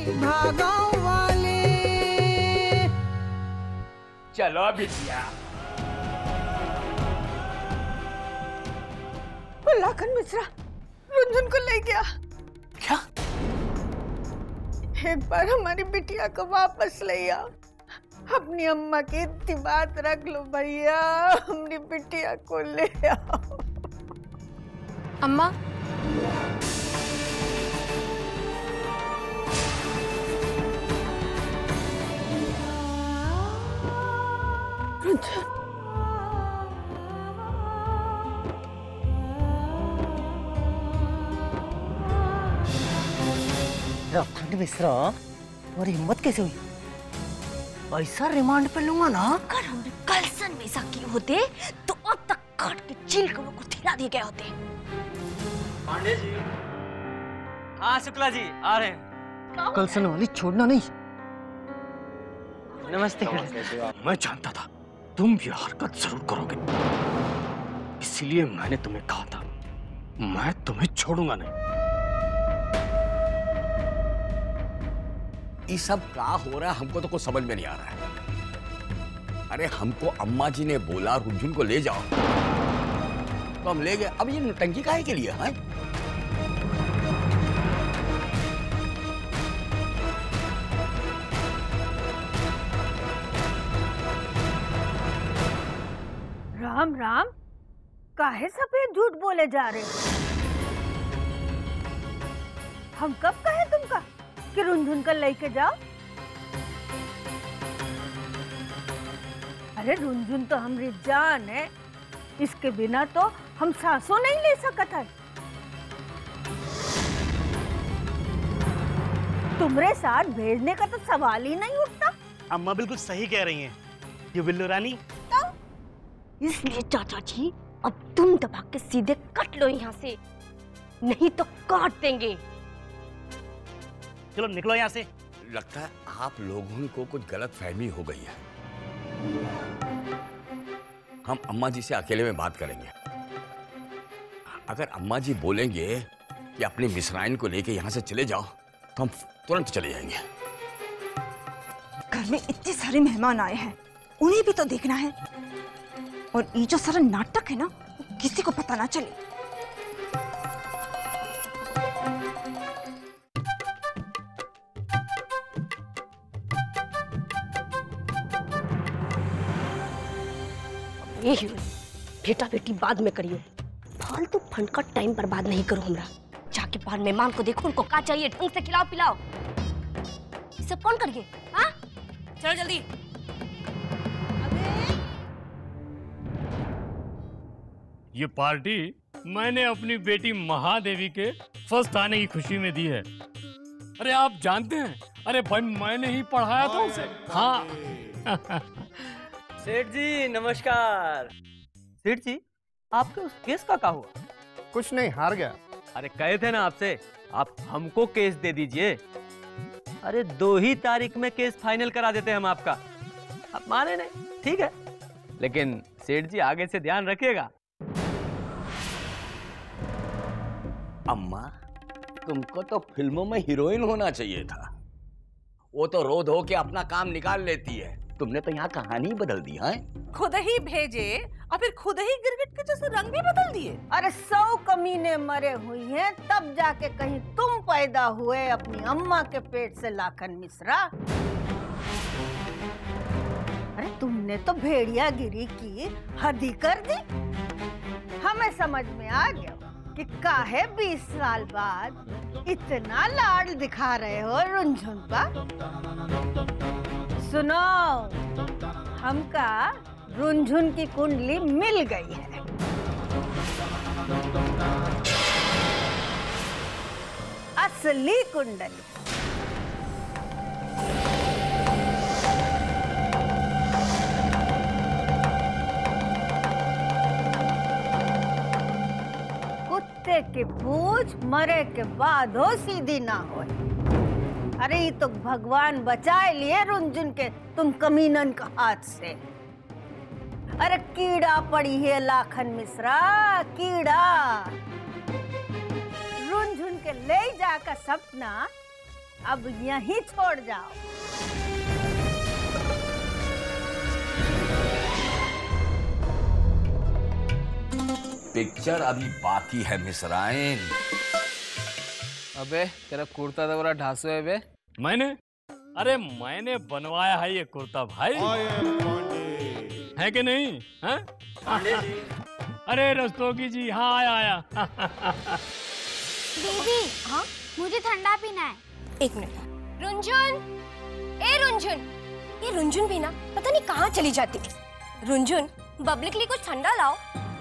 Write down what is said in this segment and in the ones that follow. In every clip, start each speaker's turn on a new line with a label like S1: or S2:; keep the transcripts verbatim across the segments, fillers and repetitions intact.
S1: भागाओ वाले।
S2: चलो बिटिया।
S1: लाखन मिश्रा रुंझुन को ले गया।
S2: क्या?
S1: एक बार हमारी बिटिया को वापस ले आओ। अपनी अम्मा की इतनी बात रख लो भैया, हमारी बिटिया को ले आओ।
S3: अम्मा,
S4: लाखन मिश्रा, तुम्हारी हिम्मत कैसे हुई? ऐसा रिमांड पे लूंगा ना।
S3: अगर हमने कल सन वैसा किए होते तो अब तक काट के चील कर को खिला दिए गए होते।
S5: पांडे जी। हाँ शुक्ला जी आ रहे हैं।
S4: कल सन वाली छोड़ना नहीं।
S5: नमस्ते।
S2: मैं जानता था तुम ये हरकत जरूर करोगे, इसलिए मैंने तुम्हें कहा था मैं तुम्हें छोड़ूंगा नहीं।
S6: ये सब क्या हो रहा है हमको तो कुछ समझ में नहीं आ रहा है। अरे हमको अम्मा जी ने बोला रुंझुन को ले जाओ तो हम ले गए। अब ये नौटंकी काहे के लिए है?
S1: राम राम, काहे सफेद झूठ बोले जा रहे हो? हम कब कहे तुमका कि रुंझुन को लेके जाओ? अरे रुंझुन तो हमारी जान है, इसके बिना तो हम सांसों नहीं ले सकत है। तुम्हारे साथ भेजने का तो सवाल ही नहीं उठता।
S5: अम्मा बिल्कुल सही कह रही हैं। ये बिल्लू रानी
S1: तो
S3: इसलिए चाचा जी अब तुम दबा के सीधे कट लो यहाँ से, नहीं तो काट देंगे।
S5: चलो निकलो यहाँ से।
S6: लगता है आप लोगों को कुछ गलत फहमी हो गई है। हम अम्मा जी से अकेले में बात करेंगे। अगर अम्मा जी बोलेंगे कि अपनी मिसराइन को लेके यहाँ से चले जाओ तो हम तुरंत चले जाएंगे।
S7: घर में इतने सारे मेहमान आए हैं, उन्हें भी तो देखना है। और ये जो सारा नाटक है ना, किसी को पता ना चले।
S3: ये हीरोइन बेटा बेटी बाद में करियो, फालतू फंड का टाइम बर्बाद नहीं करो। हमरा जाके बाहर मेहमान को देखो, उनको क्या चाहिए ढंग से खिलाओ पिलाओ। ये सब कौन करिए? हाँ चलो जल्दी।
S8: ये पार्टी मैंने अपनी बेटी महादेवी के फर्स्ट आने की खुशी में दी है। अरे आप जानते हैं, अरे भाई मैंने ही पढ़ाया था उसे। हाँ
S5: सेठ जी नमस्कार। सेठ जी आपके उस केस का क्या हुआ?
S9: कुछ नहीं, हार गया।
S5: अरे कहे थे ना आपसे, आप हमको केस दे दीजिए। अरे दो ही तारीख में केस फाइनल करा देते हैं हम आपका। आप माने नहीं, ठीक है, लेकिन सेठ जी आगे से ध्यान रखिएगा।
S6: अम्मा तुमको तो फिल्मों में हीरोइन होना चाहिए था। वो तो रो धो के अपना काम निकाल लेती है, तुमने तो यहाँ कहानी बदल दी है।
S10: खुद ही भेजे और फिर खुद ही गिरगिट के जैसे रंग भी बदल दिए।
S1: अरे सौ कमीने मरे हुई हैं तब जाके कहीं तुम पैदा हुए अपनी अम्मा के पेट से, लाखन मिश्रा। अरे तुमने तो भेड़िया गिरी की हद ही कर दी। हमें समझ में आ गया कि काहे बीस साल बाद इतना लाड दिखा रहे हो रुंझुन पर। सुनो, हमका रुंझुन की कुंडली मिल गई है। असली कुंडली। कुत्ते की पूंछ मरे के बाद हो सीधी ना हो। अरे ये तो भगवान बचाए लिए रुंझुन के तुम कमीनन का हाथ से। अरे कीड़ा पड़ी है लाखन मिश्रा, कीड़ा। रुंझुन के ले जाकर सपना अब यहीं छोड़ जाओ।
S6: पिक्चर अभी बाकी है मिसराइन।
S9: अबे तेरा कुर्ता तो बड़ा ढासू है बे।
S8: मैंने अरे मैंने बनवाया है ये कुर्ता भाई, है कि नहीं? है? अरे रस्तोगी जी, हाँ आया आया।
S3: दीदी, हाँ मुझे ठंडा पीना है। एक मिनट। रुंझुन, ए रुंझुन, ये रुंझुन भी ना पता नहीं कहाँ चली जाती है। रुंझुन, बबली के लिए कुछ ठंडा लाओ।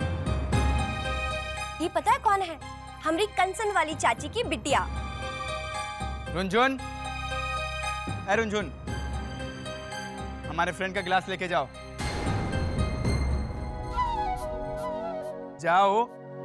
S3: ये पता है कौन है? हमारी कंसन वाली चाची की बिटिया।
S9: रुंझुन, ए रुंझुन, हमारे फ्रेंड का गिलास लेके जाओ। जाओ।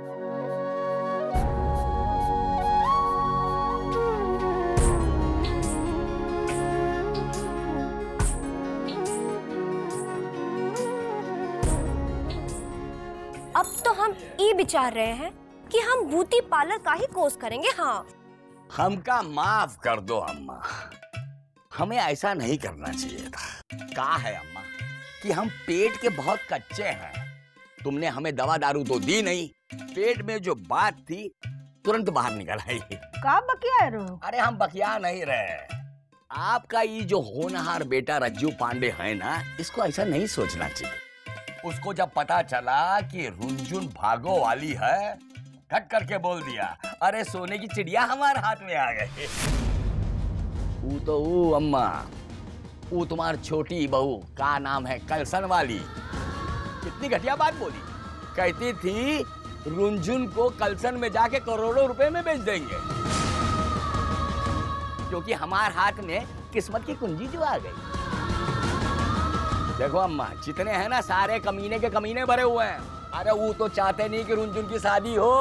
S3: अब तो हम ये विचार रहे हैं कि हम ब्यूटी पार्लर का ही कोर्स करेंगे। हाँ,
S6: हमका माफ कर दो अम्मा, हमें ऐसा नहीं करना चाहिए था। कहा है अम्मा कि हम पेट के बहुत कच्चे हैं। तुमने हमें दवा दारू तो दी नहीं, पेट में जो बात थी तुरंत बाहर निकल आई।
S1: का बकिया रहो?
S6: अरे हम बकिया नहीं रहे। आपका ये जो होनहार बेटा रज्जू पांडे है ना, इसको ऐसा नहीं सोचना चाहिए। उसको जब पता चला कि रुंझुन भागो वाली है, खट करके बोल दिया, अरे सोने की चिड़िया हमारे हाथ में आ गई। वो तो वो अम्मा, वो तुम्हारी छोटी बहू का नाम है कलसन वाली, कितनी घटिया बात बोली। कहती थी रुंझुन को कलसन में जाके करोड़ों रुपए में बेच देंगे, क्योंकि हमारे हाथ में किस्मत की कुंजी जो आ गई। देखो अम्मा, जितने हैं ना सारे कमीने के कमीने भरे हुए हैं। अरे वो तो चाहते नहीं कि रुंझुन की शादी हो।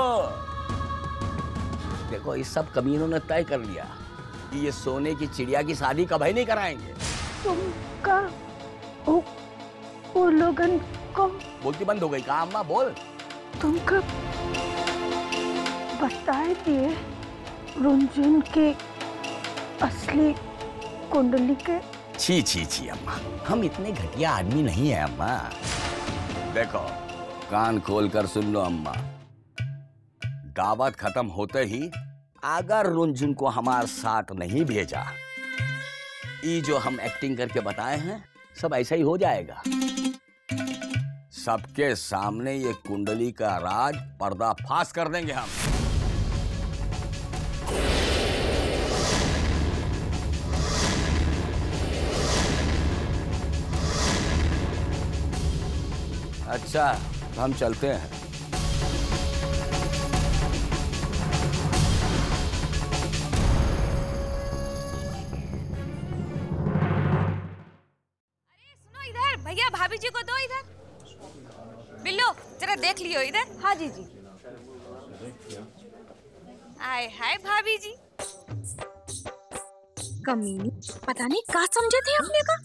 S6: देखो इस सब कमीनों ने तय कर लिया कि ये सोने की चिड़िया की शादी कभी नहीं कराएंगे।
S1: तुमका वो, वो लोगन को
S6: बोलती बंद हो गई कहा अम्मा? बोल।
S1: तुमका बताए दिए रुंझुन के असली कुंडली के।
S6: छी छी छी अम्मा, हम इतने घटिया आदमी नहीं है अम्मा। देखो कान खोल कर सुन लो अम्मा, दावत खत्म होते ही अगर रुंझुन को हमारे साथ नहीं भेजा, ये जो हम एक्टिंग करके बताए हैं सब ऐसा ही हो जाएगा। सबके सामने ये कुंडली का राज पर्दाफाश कर देंगे हम। अच्छा हम चलते हैं।
S3: सुनो इधर, भैया भाभी जी को दो इधर। बिल्लो जरा देख लियो इधर। हाँ जी जी। आए हाय भाभी जी, कमीनी पता नहीं क्या समझे थे अपने का।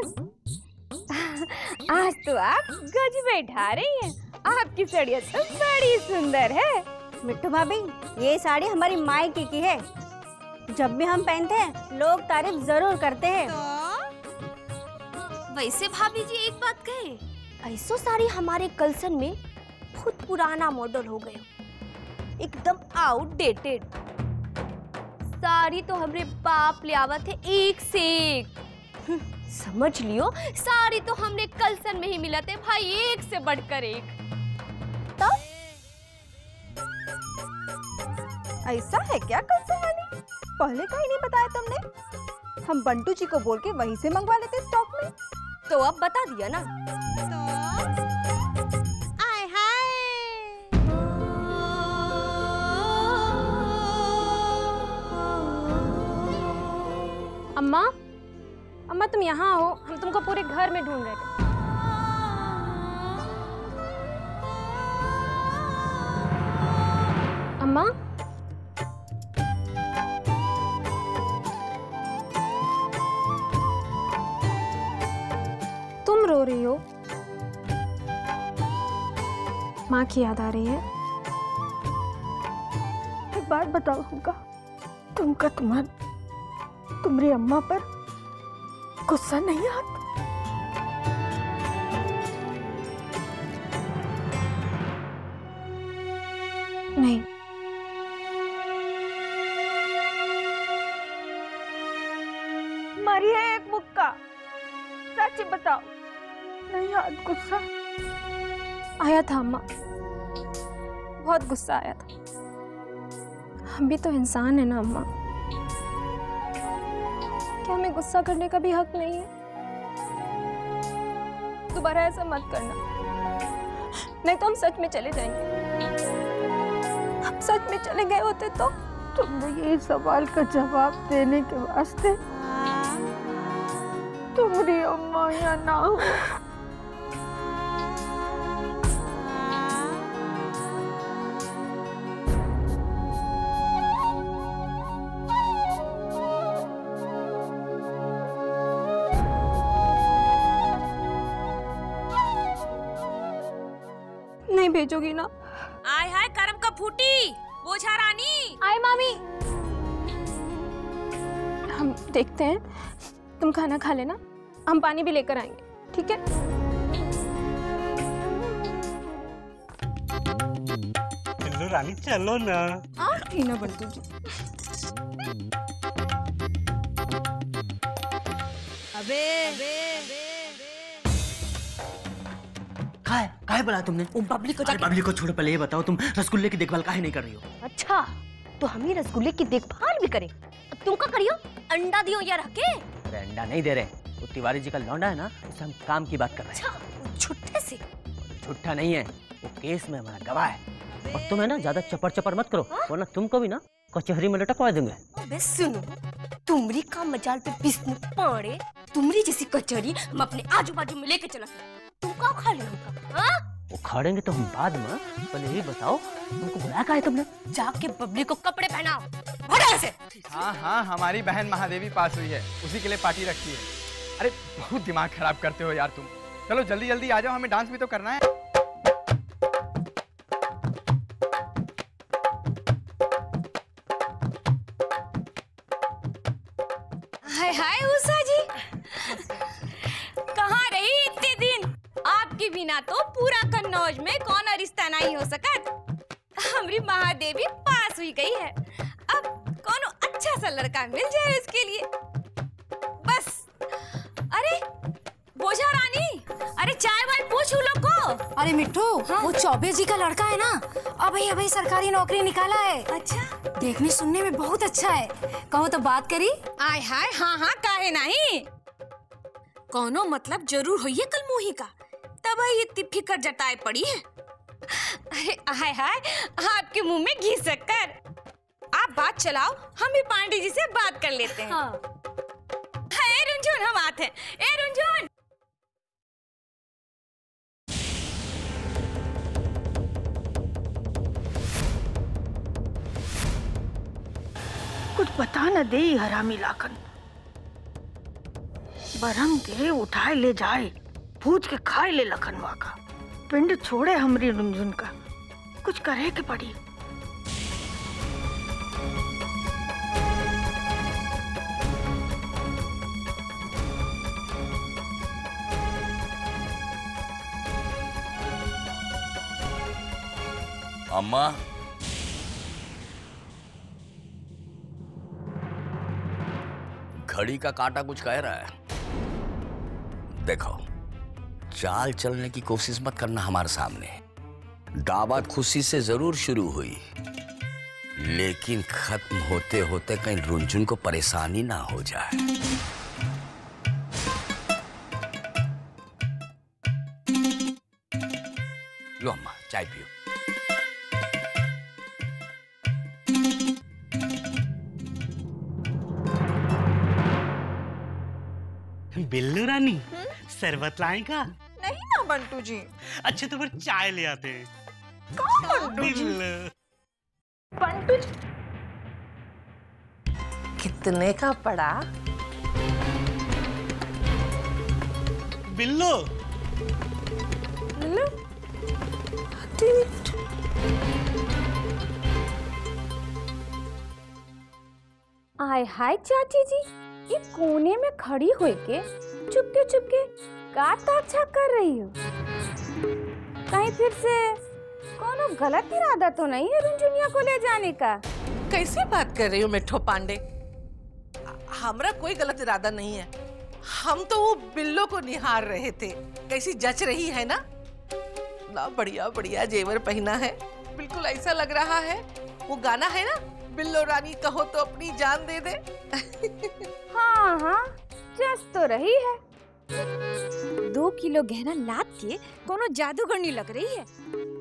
S3: आज तो आप गज बैठा रही हैं। आपकी साड़ी तो बड़ी सुंदर है।
S11: मिट्टू भाभी, ये साड़ी हमारी मायके की है। जब भी हम पहनते हैं लोग तारीफ जरूर करते हैं।
S3: वैसे भाभी जी एक बात कहे, ऐसो साड़ी हमारे कलसन में बहुत पुराना मॉडल हो गए, एकदम आउटडेटेड। साड़ी तो हमरे बाप ले आवत है एक से एक। समझ लियो, साड़ी तो हमने कलसन में ही मिला थे भाई, एक से बढ़कर एक।
S7: तो ऐसा है क्या कलसन वाली? पहले का ही नहीं बताया तुमने। हम बंटू जी को बोल के वहीं से मंगवा लेते स्टॉक में।
S3: तो अब बता दिया ना।
S7: आय हाय,
S11: अम्मा, अम्मा तुम यहाँ हो, हम तुमको पूरे घर में ढूंढ रहे थे। अम्मा, तुम रो रही हो? माँ की याद आ रही है?
S1: एक बात बताओ तुमका, तुमका तुम्हार
S7: तुम्हारी अम्मा पर गुस्सा नहीं आता? नहीं।
S1: मरी है एक मुक्का, सच बताओ। नहीं याद गुस्सा
S7: आया था अम्मा, बहुत गुस्सा आया था। हम भी तो इंसान है ना अम्मा, क्या हमें गुस्सा करने का भी हक नहीं है? दोबारा ऐसा मत करना, नहीं तो हम सच में चले जाएंगे। हम सच में चले गए होते तो
S1: तुमने ये सवाल का जवाब देने के वास्ते तुम्हारी अम्मा या ना हो।
S7: नहीं भेजोगी ना?
S3: आय हाय करम का फूटी बोझा रानी।
S7: आए मामी। हम देखते हैं, तुम खाना खा लेना, हम पानी भी लेकर आएंगे, ठीक है?
S12: चलो रानी चलो ना।
S7: आप ही ना बंटू जी।
S3: अबे अबे
S4: काहे काहे बुलाया तुमने?
S3: उन बबली को
S4: अरे बबली को छोड़ो, पहले ये बताओ तुम रसगुल्ले की देखभाल काहे नहीं कर रही हो?
S3: अच्छा तो हम ही रसगुल्ले की देखभाल भी करें, तुम क्या करियो? अंडा दियो या रख के?
S4: अरे अंडा नहीं दे रहे, वो तिवारी जी का लौंडा है ना, उससे हम काम की बात कर रहे हैं।
S3: अच्छा छुट्टे से?
S4: झूठा नहीं है, वो केस में हमारा गवाह है। और तुम है ना ज्यादा चपर चपर मत करो, वरना तुमको भी ना कचहरी में लटकवा देंगे।
S3: अबे सुनो, तुमरी का मजाल पे बिस्नु पाड़े, तुमरी जैसी कचहरी हम अपने आजू बाजू में लेके चला, तुम क्या खा ले उनका? हाँ?
S4: वो खाड़ेंगे तो हम बाद में, पहले ये बताओ तुमको बुलाया का है तुमने?
S3: जाके बबली को कपड़े पहनाओ, भगा से।
S9: हाँ हाँ, हमारी बहन महादेवी पास हुई है, उसी के लिए पार्टी रखी है। अरे बहुत दिमाग खराब करते हो यार तुम। चलो जल्दी जल्दी आ जाओ, हमें डांस भी तो करना है।
S3: हाय हाय उषा जी, कहाँ रही इतने दिन? आपके बिना तो पूरा कन्नौज में कौन रिश्ता नहीं हो सकत। हमारी महादेवी पास हुई गई है, अब कौन अच्छा सा लड़का मिल जाए उसके लिए बस। अरे बोझा रानी, अरे चाय वाय पूछ उन लोग को।
S13: अरे मिट्टू, हाँ? वो चौबे जी का लड़का है ना, अभी अभी सरकारी नौकरी निकाला है।
S3: अच्छा,
S13: देखने सुनने में बहुत अच्छा है, कहो तो बात करी।
S3: आय हाय, हाँ हाँ काहे नहीं, कौनो मतलब जरूर होइए कल मुही का, तब ये इतनी फिकर जताए पड़ी है। अरे हाय हाय, आपके मुंह में घी शक्कर। आप बात चलाओ, हम भी पांडे जी से बात कर लेते हैं। हाँ। ए रुंझुन, हम आते हैं। ए रुंझुन,
S1: कुछ बता न दे हरामी लाखन, बरम दे उठाए ले जाए, भूज के खाए ले लखनवा का, पिंड छोड़े हमरी रुंझुन का, कुछ करे के पड़ी।
S6: अम्मा, घड़ी का कांटा कुछ कह रहा है। देखो, चाल चलने की कोशिश मत करना हमारे सामने। दावत खुशी से जरूर शुरू हुई, लेकिन खत्म होते होते कहीं रुंझुन को परेशानी ना हो जाए। लो अम्मा, चाय पियो।
S12: बिल्लू रानी, शरबत लाएगा?
S7: नहीं ना बंटू जी।
S12: अच्छा तो फिर चाय ले आते हैं।
S7: कौन बंटू जी? बंटू जी
S10: कितने का पड़ा?
S12: बिल्लू
S7: बिल्लू
S3: आय हाय चाची जी,
S14: एक कोने में खड़ी हुई के चुपके चुपके का ताक कर रही हो? कहीं फिर से कोनो गलत इरादा तो नहीं है रुंझुनिया को ले जाने का?
S10: कैसी बात कर रही हो मिठो पांडे? हमरा कोई गलत इरादा नहीं है। हम तो वो बिल्लो को निहार रहे थे, कैसी जच रही है ना। ना बढ़िया बढ़िया जेवर पहना है, बिल्कुल ऐसा लग रहा है वो गाना है ना, बिल्लो रानी कहो तो अपनी जान दे दे।
S14: हाँ हाँ जस तो रही है। दो किलो गहना लाद के कोनो जादूगरनी लग रही है।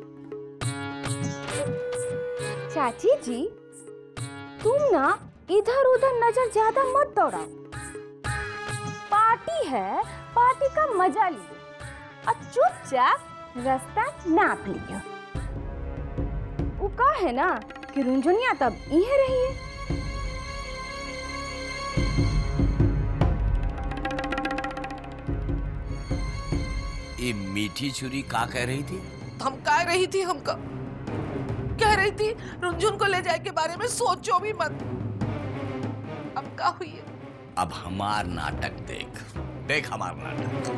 S14: चाची जी तुम ना इधर उधर नजर ज्यादा मत दौड़ाओ। पार्टी है, पार्टी का मजा लियो और चुपचाप रास्ता नाप लियो। वो का है ना कि रुंझुनिया तब यहीं रही है।
S6: ये मीठी छुरी का कह रही थी?
S10: हम कह रही थी, हम का कह रही थी रुंझुन को ले जाए के बारे में सोचो भी मत। अब क्या हुई है?
S6: अब हमार नाटक देख, देख हमार नाटक।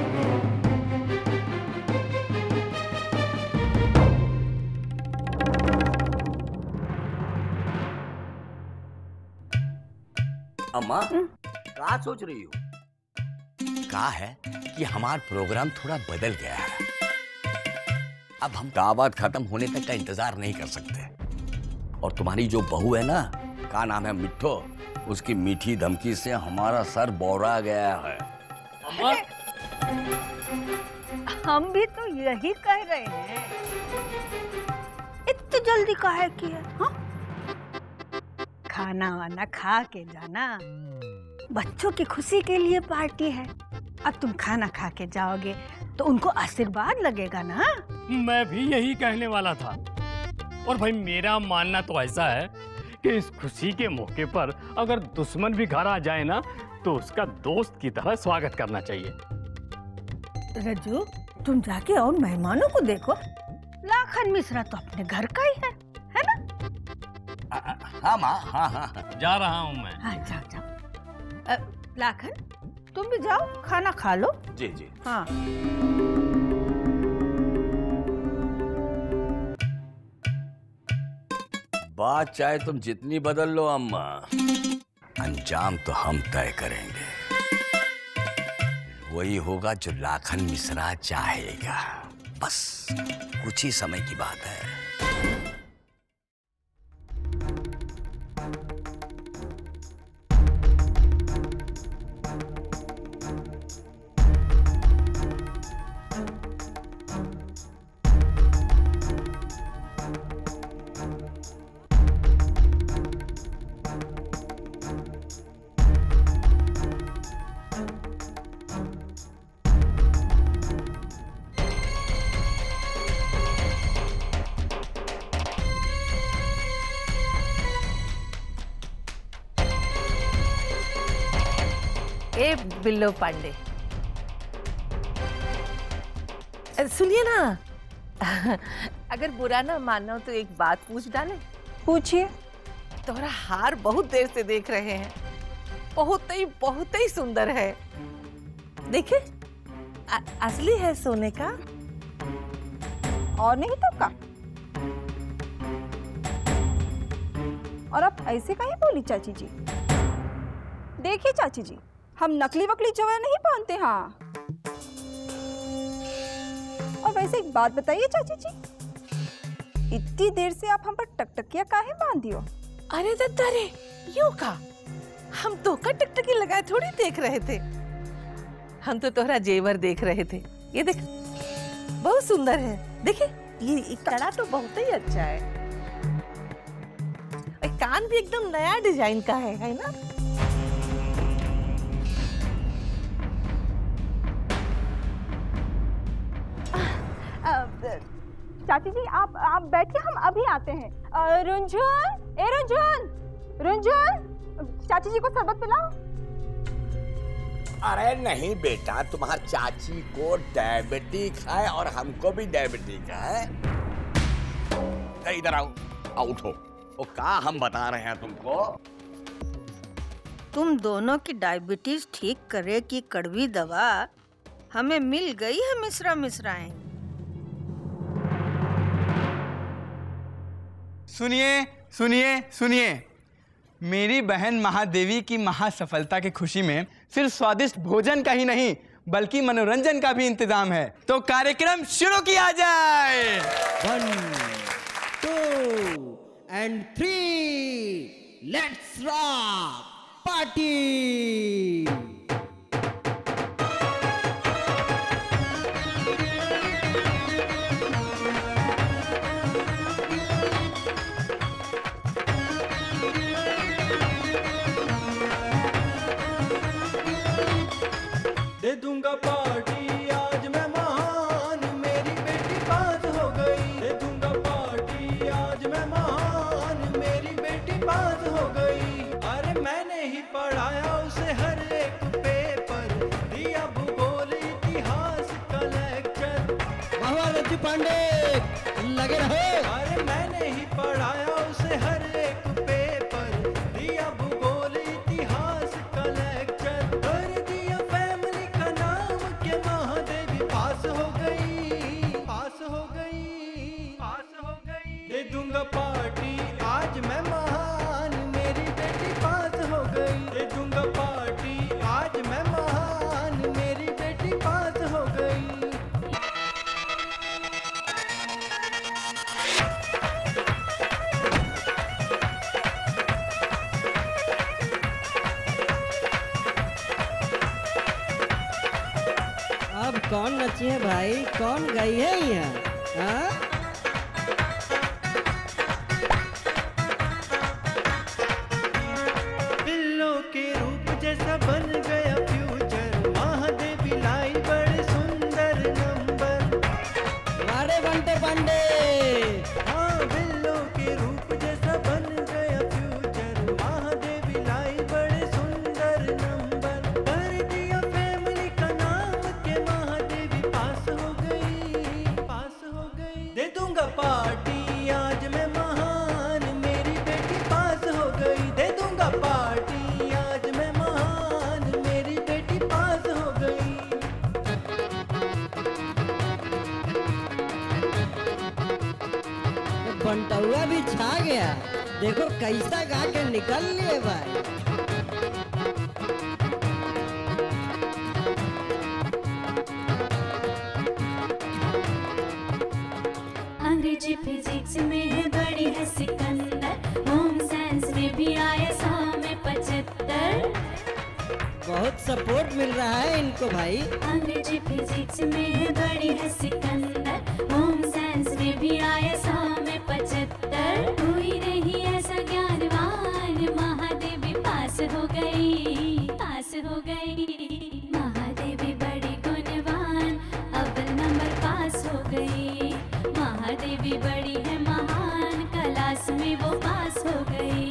S6: अम्मा क्या सोच रही हो? कहा है कि हमारा प्रोग्राम थोड़ा बदल गया है। अब हम दावत खत्म होने तक का इंतजार नहीं कर सकते। और तुम्हारी जो बहू है ना, का नाम है मिठो, उसकी मीठी धमकी से हमारा सर बौरा गया है।
S1: अम्मा? हम भी तो यही कह रहे हैं। इतनी जल्दी काहे की है? हाँ? खाना वाना खा के जाना, बच्चों की खुशी के लिए पार्टी है। अब तुम खाना खा के जाओगे तो उनको आशीर्वाद लगेगा ना।
S8: मैं भी यही कहने वाला था। और भाई मेरा मानना तो ऐसा है कि इस खुशी के मौके पर अगर दुश्मन भी घर आ जाए ना तो उसका दोस्त की तरह स्वागत करना चाहिए।
S1: रज्जू तुम जाके और मेहमानों को देखो। लाखन मिश्रा तो अपने घर का ही है, है ना?
S6: हाँ माँ, हाँ हाँ
S8: जा रहा हूँ मैं।
S1: हाँ जाओ जाओ। अ, लाखन तुम भी जाओ, खाना खा लो।
S6: जी जी।
S1: हाँ।
S6: बात चाहे तुम जितनी बदल लो अम्मा, अंजाम तो हम तय करेंगे। वही होगा जो लाखन मिश्रा चाहेगा। बस कुछ ही समय की बात है।
S10: ए बिल्लो पांडे, सुनिए ना, अगर बुरा ना मानो तो एक बात पूछ डाले।
S7: पूछिए।
S10: तुम्हारा हार बहुत देर से देख रहे हैं, बहुत ही बहुत ही सुंदर है। देखे, असली है सोने का।
S7: और नहीं तो का। और आप ऐसे काहे बोली चाची जी? देखिए चाची जी, हम नकली वकली जवर नहीं पहनते। हाँ, और वैसे एक बात बताइए चाची जी, इतनी देर से आप हम पर टकटकिया काहे बांध दियो?
S10: अरे दद्दा रे, यूं का हम तो का टकटकी लगाए थोड़ी देख रहे थे। हम तो तोहरा जेवर देख रहे थे। ये देख, बहुत सुंदर है। देखे, ये कड़ा तो बहुत ही अच्छा है। और कान भी एकदम नया डिजाइन का है, है ना?
S7: चाची जी आप आप बैठिए, हम अभी आते हैं। अ, रुंझुन, ए रुंझुन, रुंझुन, चाची जी को शरबत पिलाओ।
S6: अरे नहीं बेटा, तुम्हारी चाची को डायबिटिक है और हमको भी डायबिटिक है। इधर आओ, आओ उठो। वो का हम बता रहे हैं तुमको?
S1: तुम दोनों की डायबिटीज ठीक करे की कड़वी दवा हमें मिल गई है मिश्रा मिश्राएं।
S9: सुनिए सुनिए सुनिए, मेरी बहन महादेवी की महासफलता की खुशी में सिर्फ स्वादिष्ट भोजन का ही नहीं बल्कि मनोरंजन का भी इंतजाम है, तो कार्यक्रम शुरू किया जाए।
S15: One two and three, let's rock party.
S16: दे दूंगा पार्टी आज मैं महान, मेरी बेटी पास हो गई। दे दूंगा पार्टी आज मैं महान, मेरी बेटी पास हो गई। अरे मैंने ही पढ़ाया उसे हर एक पेपर, दिया भूगोल इतिहास का लेक्चर।
S15: वाह रज्जू पांडे, लगे रहो।
S16: अरे मैंने ही पढ़ाया उसे हर एक पेपर, दिया भूगोल इतिहास का लेक्चर। कर दिया फैमिली का नाम के महादेवी पास हो गई, पास हो गई, पास हो गई। दे दूंगा पार्टी आज मैं महान, मेरी बेटी पास हो गई। दे दूंगा पार्टी आज मैं महान, मेरी बेटी पास हो गई।
S15: अब कौन नची है भाई, कौन गई है यहाँ? हाँ?
S16: बिल्लों के रूप जैसा बन गया फ्यूचर, महादेवी लाई बड़े सुंदर नंबर।
S15: मारे बंटे पांडे।
S16: हाँ बिल्लों के रूप जैसा बन गया फ्यूचर, महादेवी लाई बड़े सुंदर नंबर। कर दिया फैमिली का नाम के महादेवी पास हो गई, पास हो गई। दे दूंगा पार्टी आज मैं महान, मेरी बेटी पास हो गई। दे दूंगा पार्टी आज मैं महान, मेरी बेटी पास हो गई।
S15: बंटुआ भी छा गया, देखो कैसा गा के निकल लिए भाई।
S17: अंग्रेजी फिजिक्स में है बड़ी है सिकंदर, होम साइंस में भी आया सौ में पचहत्तर।
S15: बहुत सपोर्ट मिल रहा है इनको भाई।
S17: अंग्रेजी फिजिक्स में है बड़ी है सिकंदर, होम साइंस में भी आया सौ में पचहत्तर। कोई नहीं ऐसा ज्ञानवान, महादेवी पास हो गई, पास हो गई। महादेवी बड़ी गुणवान, अव्वल नंबर पास हो गई। महादेवी बड़ी है महान, क्लास में वो पास हो गई।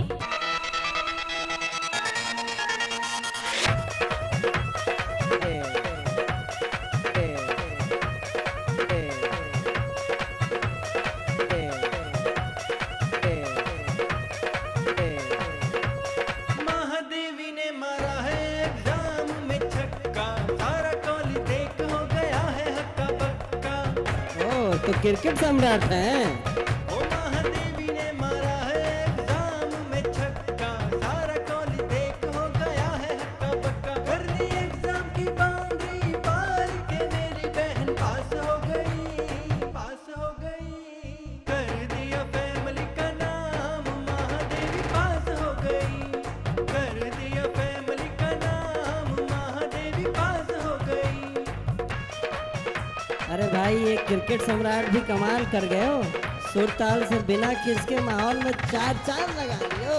S16: महादेवी ने मारा है एग्जाम में छक्का, सारा कॉलेज देख हो गया है हक्का बक्का।
S15: ओ तो क्रिकेट सम्राट है।
S16: ओ महादेवी ने मारा है एग्जाम में छक्का, सारा कॉलेज देख हो गया है हक्का बक्का। कर दी एग्जाम की बाउंड्री पार के मेरी बहन पास हो गई, पास हो गई। कर दिया फैमिली का नाम, महादेवी पास हो गई। कर दिया फैमिली का नाम, महादेवी पास हो गई।
S15: अरे भाई ये क्रिकेट सम्राट भी कमाल कर गए हो, सुर ताल से बिना किसके माहौल में चार चार लगा दियो।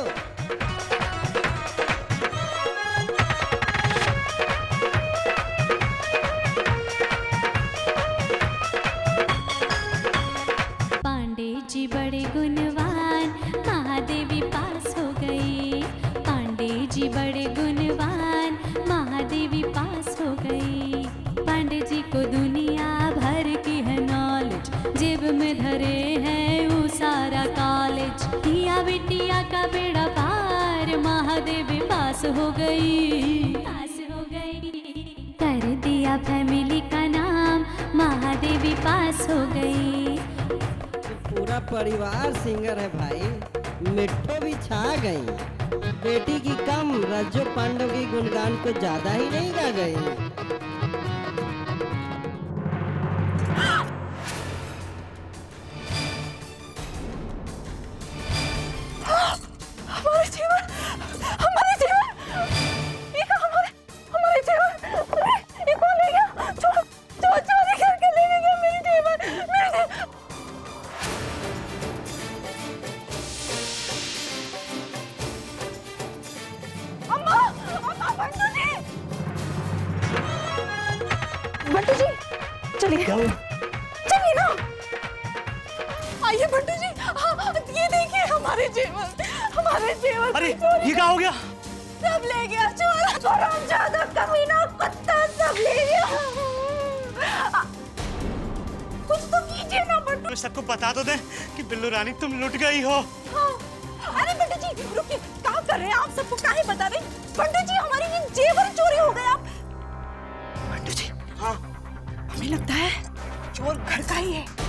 S17: पांडे जी बड़े गुणवान, महादेवी पास हो गई। पांडे जी बड़े गुणवान, महादेवी पास हो गई। पांडे जी को दुनिया भर की है नॉलेज, जेब में धरे हैं वो सारा कॉलेज। किया बिटिया का बेड़ा पार, महादेवी पास पास हो गई, पास हो गई। कर दिया फैमिली का नाम, महादेवी पास हो गई।
S15: पूरा परिवार सिंगर है भाई, मिट्टो भी छा गई। बेटी की कम, रज्जो पांडव की गुणगान को ज्यादा ही नहीं गा गई।
S7: हमारे जीवन, हमारे जीवन, ये कहा हमारे, हमारे जीवन, अरे ये कौन ले गया? चोर, चोर चोरी करके ले गया मेरी जीवन, मेरी जीवन। अम्मा, अम्मा, बंटू जी, बंटू जी, चलिए, चलिए ना। आइए बंटू जी, हाँ, ये देखिए हमारे जेवर, हमारे जेवर।
S12: अरे ये क्या हो गया?
S7: सब ले गया चोर, चोर ज्यादा कमीना कुत्ता सब ले गया। कुछ तो कीजिए ना बंटू।
S12: तो सबको बता तो दे कि बिल्लू रानी तुम लुट गई हो।
S7: हाँ। अरे बंटू जी रुकिए, क्या कर रहे हैं आप? सबको काहे बता रहे? बंटू जी हमारी ये जेवर चोरी हो गया। बंटू जी, हाँ, हमें लगता है चोर घर का ही है।